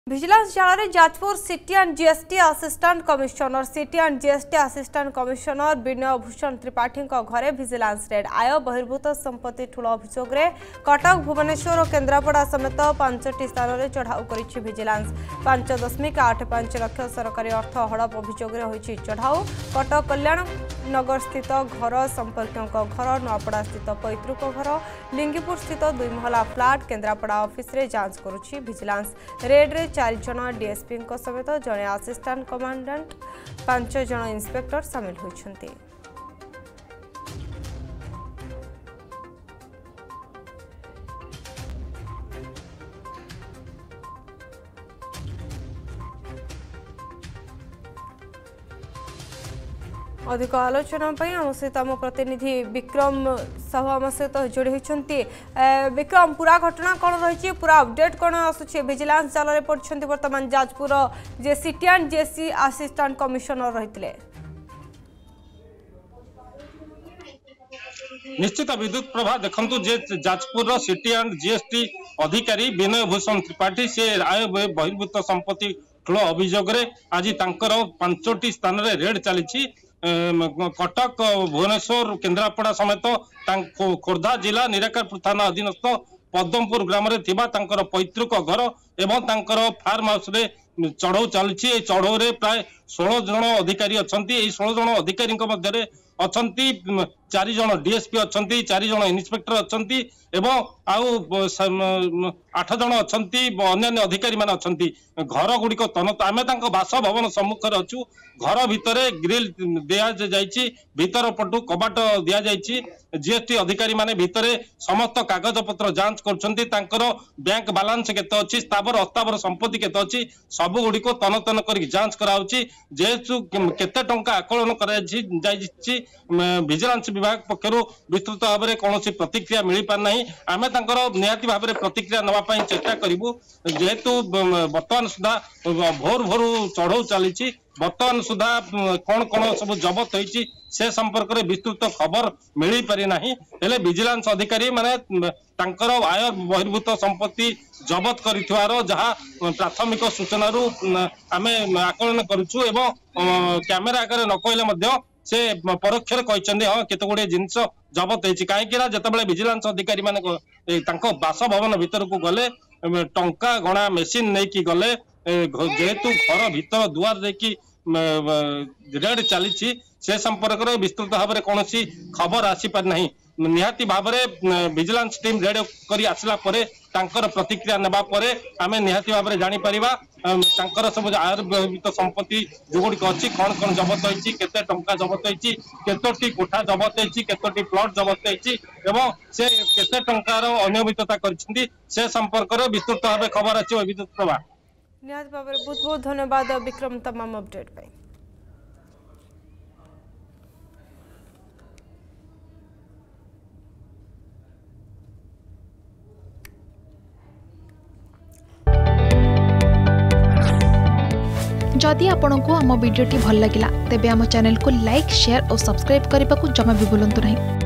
Vigilance जाल Jajpur city and GST assistant commissioner Vinay Bhushan Tripathi घरे vigilance red आय बहिर्भूत संपत्ति ठूल अभियोग कटक भुवनेश्वर और केन्द्रापड़ा समेत 5टी स्थान में चढ़ाऊ कर विजिलेंस 5.85 लाख सरकारी अर्थ हड़प अभियोग चढ़ाऊ कटक कल्याण नगर स्थित घर संपर्कों घर नुआपड़ा स्थित पैतृक घर लिंगीपुर स्थित 2 महला फ्लाट केन्द्रापड़ा ऑफिस रे जांच करुछि विजिलेंस रेड रे 4 जन डीएसपी समेत जड़े असिस्टेंट कमांडेंट 5 जन इंस्पेक्टर सामिल होइछन्ति। अधिक आलोचना आम सहित आम प्रतिनिधि विक्रम साहू आम सहित जोड़ी होती। विक्रम पूरा घटना कौन रही पूरा अपडेट कौन आसूँ विजिलेंस जाल में पड़ते बर्तमान जाजपुर जे city and GST assistant commissioner रही निश्चित विद्युत प्रभा देखु जे जाजपुर सिटी एंड जीएसटी अधिकारी विनय भूषण त्रिपाठी से आय बहिर्भूत संपत्ति ठूल अभियोग आज 5टी स्थान में रेड चली कटक भुवनेश्वर केन्द्रापड़ा समेत खोर्धा जिला निराकारपुर थाना अधीनस्थ पद्मपुर ग्राम पैतृक घर एवं फार्म हाउस रे चढ़ऊ चली चढ़ऊ प्राय 16 जन अधिकारी अच्छा 16 जन अधिकारी मध्य अच्छा 4 जन डीएसपी अच्छा 4 जन इन्स्पेक्टर अच्छा एवं आउ 8 जन अच्छा अन्य अधिकारी मान अच्छा घर गुड़िक तनत आम बासभवन सम्मुखें अच्छु घर भितर ग्रिल दि भीतर पटु कबाट दि जीएसटी अधिकारी माने भितर समस्त कागज पत्र जांच कर बैंक बालांस केते अच्छी स्थावर अस्थावर संपत्ति केते अच्छी सब गुड़िक तन तन कर जांच कराउची जेहेतु केते टंका आकलन कर विजिलेंस विभाग पक्षर विस्तृत भाव में कौन प्रतिक्रिया मिल पार ना आम निहाती भाव में प्रतिक्रिया नापी चेष्टा करूँ जेहेतु बर्तमान सुधा भोर भोर चढ़ऊ चली बर्तमान सुधा कौन कौन सब जबत होती से संपर्क में विस्तृत खबर मिल पारि ना हेले विजिलेंस अधिकारी माने आय बहिर्भूत संपत्ति जबत कर जहाँ प्राथमिक सूचना आम आकलन करुचु एवं कैमेरा आगे न कहले से परोक्ष कहते हाँ केत गुड़े जिनस जबत होती कहीं जिते विजिलेंस अधिकारी माने बासभवन भीतर को गले टंका गणा मेसीन नहीं कि गले जेहेतु घर भीतर दुआर देखी रेड चली से संपर्क में विस्तृत भाव में कौन खबर आसीपार ना निहाती भाव में विजिलेंस टीम रेड कर आसला प्रतिक्रिया नेबा परे आमे निहाती भाव में जापर सब आयुर्वेदिक संपत्ति जो गुड़िक अच्छी कौन कौन जबत होती केते टंका जबत होती केतोटी कोठा जबत होती केतोटी प्लॉट जबत होती एवं से केते टंकार अनियमितता करछिंदी से संपर्क में विस्तृत भाव खबर आछो विद्युत प्रभा निहाती भाव में बहुत बहुत धन्यवाद विक्रम तमाम अपडेट पे। जदि आपंक आम भिडी भल लगा तेब आम चैनल को लाइक शेयर और सब्सक्राइब करने को जमा भी भूलु नहीं।